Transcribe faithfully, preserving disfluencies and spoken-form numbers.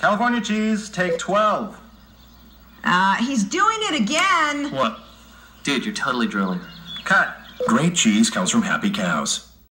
California cheese, take twelve. Uh, he's doing it again. What? Dude, you're totally drooling. Cut. Great cheese comes from happy cows.